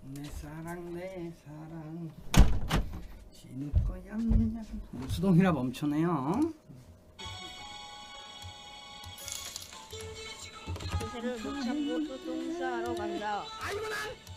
내 사랑 내 사랑 지는 거야. 수동이라 멈추네요. 그새를 못 참고 또 똥 싸러 간다. 아이고 난